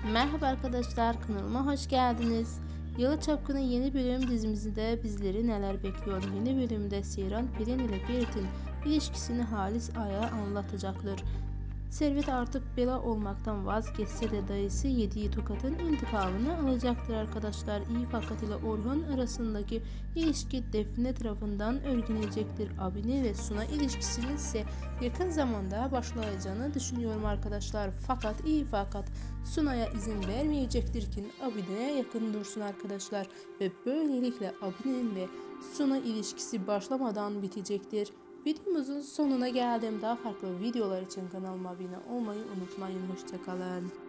Merhaba arkadaşlar, kanalıma hoş geldiniz. Yalı Çapkını yeni bölüm dizimizde bizleri neler bekliyor? Yeni bölümde Seyran Pelin ile Ferit'in ilişkisini Halis Ay'a anlatacaklar. Servet artık bela olmaktan vazgeçse de dayısı yediği tokatın intikamını alacaktır arkadaşlar. İyi Fakat ile Orhan arasındaki ilişki Defne tarafından örgünecektir. Abine ve Suna ilişkisinin ise yakın zamanda başlayacağını düşünüyorum arkadaşlar. Fakat İyi Fakat Suna'ya izin vermeyecektir ki Abine'ye yakın dursun arkadaşlar. Ve böylelikle Abine'nin ve Suna ilişkisi başlamadan bitecektir. Videomuzun sonuna geldim. Daha farklı videolar için kanalıma abone olmayı unutmayın. Hoşça kalın.